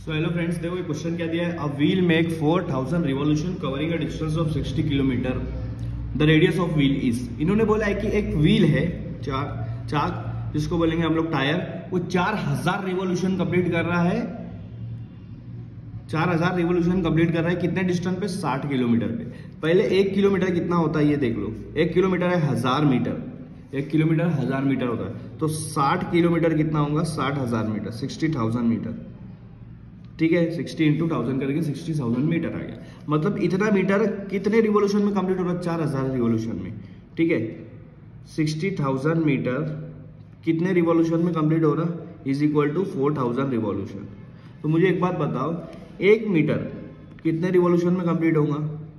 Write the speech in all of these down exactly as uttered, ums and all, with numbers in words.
So hello friends, देखो ये question क्या दिया है। A wheel make four thousand revolution covering a distance of sixty kilometre. The radius of wheel is. इन्होंने बोला है कि एक व्हील है, चार चाक जिसको बोलेंगे हम लोग टायर, वो चार हजार रिवॉल्यूशन कंप्लीट कर रहा है। चार हजार रिवॉल्यूशन कंप्लीट कर रहा है कितने डिस्टेंस पे? साठ किलोमीटर पे। पहले एक किलोमीटर कितना होता है ये देख लो। एक किलोमीटर है हजार मीटर। एक किलोमीटर हजार मीटर होता है, तो साठ किलोमीटर कितना होगा? साठ हजार मीटर, सिक्सटी थाउजेंड मीटर। ठीक है, सिक्सटी इंटू थाउजेंड करके सिक्सटी थाउजेंड मीटर आ गया। मतलब इतना मीटर कितने रिवॉल्यूशन में कंप्लीट हो रहा है? चार हजार रिवॉल्यूशन में। ठीक है, सिक्सटी थाउजेंड मीटर कितने रिवॉल्यूशन में कंप्लीट हो रहा? Is equal to four thousand revolution. तो मुझे एक बात बताओ, एक मीटर कितने रिवॉल्यूशन में कंप्लीट होगा?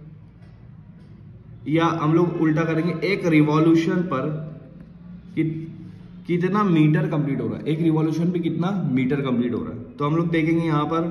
या हम लोग उल्टा करेंगे, एक रिवॉल्यूशन पर कि, कितना मीटर कंप्लीट हो रहा है? एक रिवॉल्यूशन पे कितना मीटर कंप्लीट हो रहा है? तो हम लोग देखेंगे यहां पर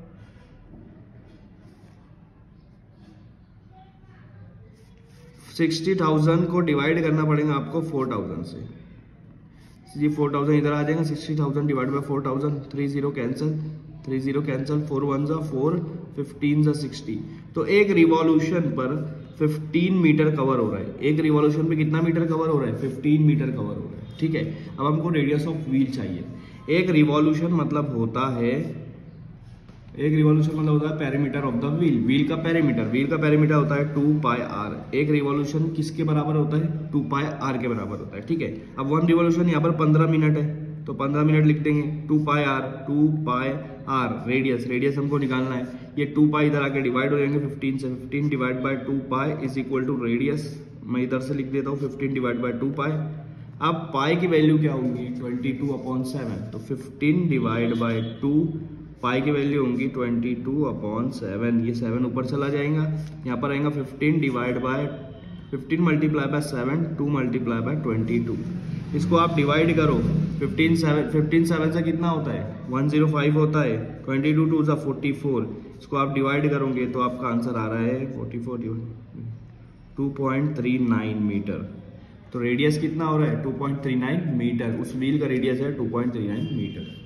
सिक्सटी थाउजेंड को डिवाइड करना पड़ेगा आपको फोर थाउजेंड से। ये फोर थाउजेंड इधर आ जाएगा, sixty thousand divide by four thousand, three zero cancel, three zero cancel, four one जा फोर, फिफ्टीन जा सिक्सटी। तो एक रिवॉल्यूशन पर फिफ्टीन मीटर कवर हो रहा है। एक रिवॉल्यूशन पे कितना मीटर कवर हो रहा है? फिफ्टीन मीटर कवर हो रहा है। ठीक है, अब हमको रेडियस ऑफ व्हील चाहिए। एक रिवॉल्यूशन मतलब होता है, एक रिवॉल्यूशन मतलब होता है perimeter of the wheel. Wheel का पेरीमीटर, व्हील का पेरीमीटर होता है टू पाई आर। एक रिवॉल्यूशन किसके बराबर होता है? टू पाई आर के बराबर होता है। ठीक है, अब वन रिवॉल्यूशन यहाँ पर पंद्रह मिनट है, तो पंद्रह मिनट लिख देंगे। Two pi r, two pi r radius, radius हमको निकालना है। ये टू पाई इधर आके डिवाइड हो जाएंगे फिफ्टीन से। Fifteen divide by two pi is equal to radius. मैं इधर से लिख देता हूँ fifteen divide by two pi. अब पाई की वैल्यू क्या होगी? Twenty two upon seven. तो fifteen divide by two, pi की वैल्यू होंगी ट्वेंटी टू अपॉन सेवन। ये सेवन ऊपर चला जाएगा, यहाँ पर आएगा fifteen divide by fifteen multiply by seven, two multiply by twenty two. इसको आप डिवाइड करो, फिफ्टीन सेवन, फिफ्टीन सेवन से कितना होता है? वन जीरो फाइव होता है। ट्वेंटी टू टू सा फोर्टी फोर। इसको आप डिवाइड करोगे तो आपका आंसर आ रहा है forty four, two point three nine metre. तो रेडियस कितना हो रहा है? Two point three nine metre. उस व्हील का रेडियस है two point three nine metre.